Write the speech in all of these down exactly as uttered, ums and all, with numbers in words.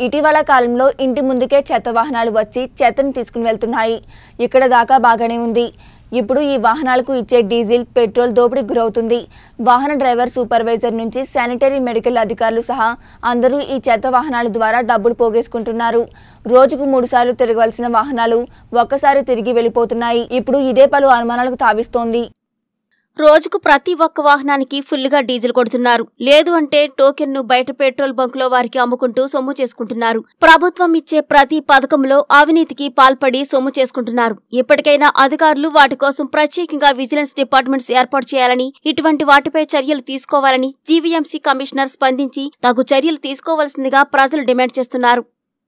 ఇటీవల కాలంలో ఇంటి ముందుకే చెత్త వాహనాలు వచ్చి చెత్తను తీసుకుని వెళ్తున్నాయి. ఇక్కడ దాకా బాగానే ఉంది. ఇప్పుడు ఈ వాహనాలకు ఇచ్చే డీజిల్, పెట్రోల్ దోపిడీకి గురవుతుంది. వాహన డ్రైవర్, సూపర్వైజర్ నుంచి శానిటరీ, మెడికల్ అధికారులు సహా అందరూ ఈ చెత్త వాహనాల ద్వారా డబ్బులు పోగేసుకుంటున్నారు. రోజుకు మూడు సార్లు తిరగవలసిన వాహనాలు ఒక్కసారి తిరిగి వెళ్ళిపోతున్నాయి. ఇప్పుడు ఇదే పలు అనుమానాలకు తావిస్తోంది. రోజుకు ప్రతి ఒక్క వాహనానికి ఫుల్గా డీజిల్ కొడుతున్నారు. లేదు అంటే టోకెన్ ను బయట పెట్రోల్ బంకులో వారికి అమ్ముకుంటూ సొమ్ము చేసుకుంటున్నారు. ప్రభుత్వం ఇచ్చే ప్రతి పథకంలో అవినీతికి పాల్పడి సొమ్ము చేసుకుంటున్నారు. ఇప్పటికైనా అధికారులు వాటి కోసం ప్రత్యేకంగా విజిలెన్స్ డిపార్ట్మెంట్స్ ఏర్పాటు చేయాలని, ఇటువంటి వాటిపై చర్యలు తీసుకోవాలని జీవీఎంసీ కమిషనర్ స్పందించి తగు చర్యలు తీసుకోవాల్సిందిగా ప్రజలు డిమాండ్ చేస్తున్నారు.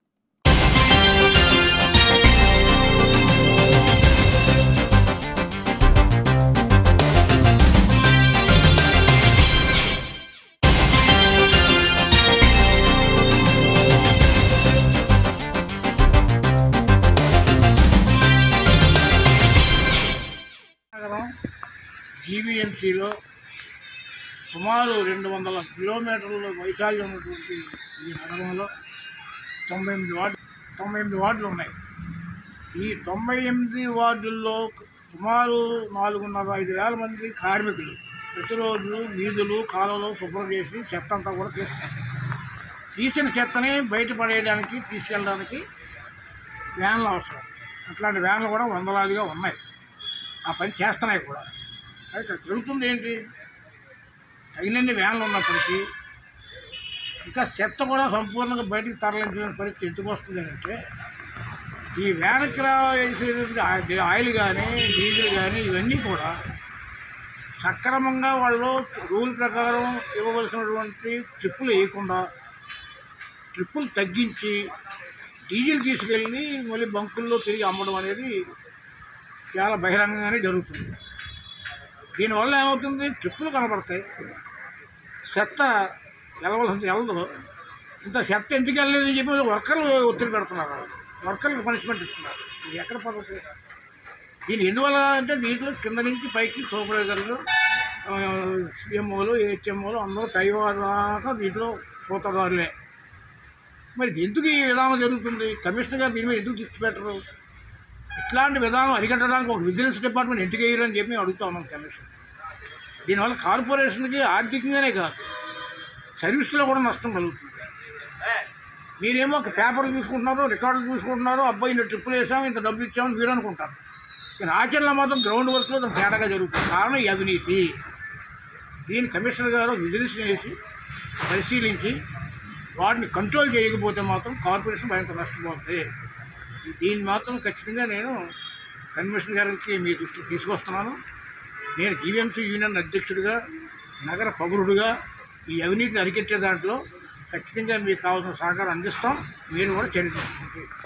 జీవీఎంసీలో సుమారు రెండు వందల కిలోమీటర్ల వైశాల్యం ఉన్నటువంటి ఈ నగరంలో తొంభై ఎనిమిది వార్డు తొంభై ఎనిమిది వార్డులు ఉన్నాయి. ఈ తొంభై ఎనిమిది వార్డుల్లో సుమారు నాలుగున్నర ఐదు వేల మంది కార్మికులు ప్రతిరోజు వీధులు, కాలువలు శుభ్రం చేసి చెత్త అంతా కూడా తీస్తారు. తీసిన చెత్తని బయట పడేయడానికి, తీసుకెళ్ళడానికి వ్యాన్లు అవసరం. అట్లాంటి వ్యాన్లు కూడా వందలాదిగా ఉన్నాయి. ఆ పని చేస్తున్నాయి కూడా. అయితే జరుగుతుంది ఏంటి, తగినన్ని వ్యాన్లు ఉన్నప్పటికీ ఇంకా చెత్త కూడా సంపూర్ణంగా బయటికి తరలించిన పరిస్థితి ఎందుకు వస్తుంది అంటే, ఈ వ్యాన్కి వేసేది ఆయిల్ కానీ, డీజిల్ కానీ ఇవన్నీ కూడా సక్రమంగా వాళ్ళు రూల్ ప్రకారం ఇవ్వవలసినటువంటి ట్రిప్పులు వేయకుండా ట్రిప్పులు తగ్గించి డీజిల్ తీసుకెళ్ళి మళ్ళీ బంకుల్లో తిరిగి అమ్మడం అనేది చాలా బహిరంగంగానే జరుగుతుంది. దీనివల్ల ఏమవుతుంది, ట్రిప్పులు కనబడతాయి, చెత్త వెళ్ళవలసింది వెళ్ళదు. ఇంత చెత్త ఎందుకు వెళ్ళలేదని చెప్పి వర్కర్లు ఒత్తిడి పెడుతున్నారు, వర్కర్లకు పనిష్మెంట్ ఇస్తున్నారు. ఇది ఎక్కడ పద్ధతి? దీని ఎందువల్ల అంటే దీంట్లో కింద నుంచి పైకి సూపర్వైజర్లు, సీఎంఓలు, హెచ్ఎంఓలు అందరూ టైవార్ దాకా దీంట్లో సూత్రధారులే. మరి ఎందుకు ఈ విధానం జరుగుతుంది? కమిషనర్ గారు దీని మీద ఎందుకు దృష్టి పెట్టరు? ఇట్లాంటి విధానం అరికట్టడానికి ఒక విజిలెన్స్ డిపార్ట్మెంట్ ఎందుకు వేయరని చెప్పి అడుగుతా ఉన్నాం కమిషన్. దీనివల్ల కార్పొరేషన్కి ఆర్థికంగానే కాదు, సర్వీస్లో కూడా నష్టం కలుగుతుంది. మీరేమో ఒక పేపర్లు తీసుకుంటున్నారు, రికార్డులు తీసుకుంటున్నారు, అబ్బాయి ఇంత ట్రిప్పులు వేసాము, ఇంత డబ్బులు ఇచ్చామని మీరు అనుకుంటారు. కానీ ఆచరణ మాత్రం గ్రౌండ్ వర్క్లో దాని తేడాగా జరుగుతుంది. కారణం ఈ అవినీతి. దీని కమిషనర్ గారు విజిలెన్స్ చేసి పరిశీలించి వాటిని కంట్రోల్ చేయకపోతే మాత్రం కార్పొరేషన్ మరింత నష్టపోతుంది. దీన్ని మాత్రం ఖచ్చితంగా నేను కమిషనర్ గారికి మీ దృష్టికి తీసుకొస్తున్నాను. నేను జీవీఎంసీ యూనియన్ అధ్యక్షుడిగా, నగర పౌరుడుగా ఈ అవినీతిని అరికట్టే దాంట్లో ఖచ్చితంగా మీకు కావాల్సిన సహకారం అందిస్తాం. మీరు కూడా చర్య తీసుకుంటారు.